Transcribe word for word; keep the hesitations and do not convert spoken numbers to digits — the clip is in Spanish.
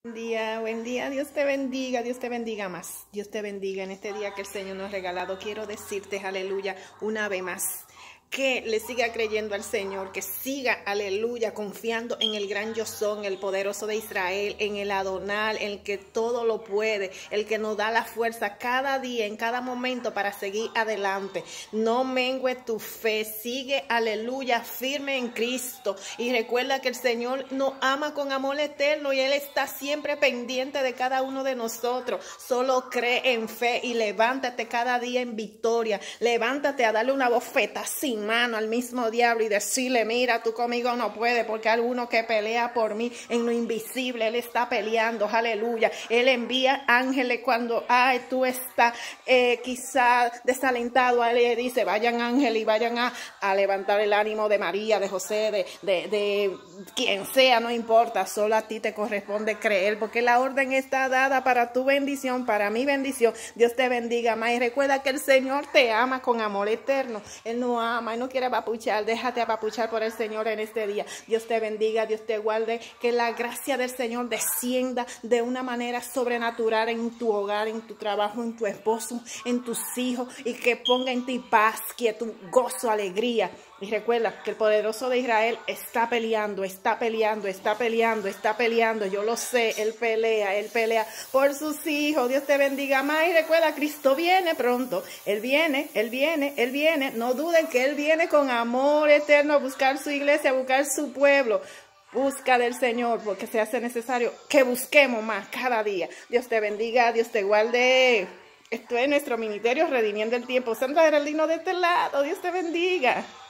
Buen día, buen día, Dios te bendiga, Dios te bendiga más, Dios te bendiga en este día que el Señor nos ha regalado. Quiero decirte, aleluya, una vez más, que le siga creyendo al Señor, que siga, aleluya, confiando en el gran yo soy, el poderoso de Israel, en el Adonai, el que todo lo puede, el que nos da la fuerza cada día, en cada momento para seguir adelante. No mengue tu fe, sigue, aleluya, firme en Cristo y recuerda que el Señor nos ama con amor eterno y Él está siempre pendiente de cada uno de nosotros. Solo cree en fe y levántate cada día en victoria. Levántate a darle una bofeta sin mano al mismo diablo y decirle: mira, tú conmigo no puedes, porque hay alguno que pelea por mí en lo invisible. Él está peleando, aleluya. Él envía ángeles cuando ay, tú estás eh, quizá desalentado. Él le dice: vayan ángeles y vayan a, a levantar el ánimo de María, de José, de, de, de quien sea, no importa. Solo a ti te corresponde creer, porque la orden está dada para tu bendición, para mi bendición. Dios te bendiga más y recuerda que el Señor te ama con amor eterno. Él no ama, Él no quiere apapuchar. Déjate apapuchar por el Señor en este día. Dios te bendiga, Dios te guarde, que la gracia del Señor descienda de una manera sobrenatural en tu hogar, en tu trabajo, en tu esposo, en tus hijos, y que ponga en ti paz, quietud, gozo, alegría. Y recuerda que el poderoso de Israel está peleando, está peleando, está peleando, está peleando. Yo lo sé, Él pelea, Él pelea por sus hijos. Dios te bendiga más y recuerda, Cristo viene pronto. Él viene, Él viene, Él viene. No duden que Él viene con amor eterno a buscar su iglesia, a buscar su pueblo. Busca del Señor, porque se hace necesario que busquemos más cada día. Dios te bendiga, Dios te guarde. Esto es nuestro ministerio Redimiendo el Tiempo. Sandra Geraldino de este lado. Dios te bendiga.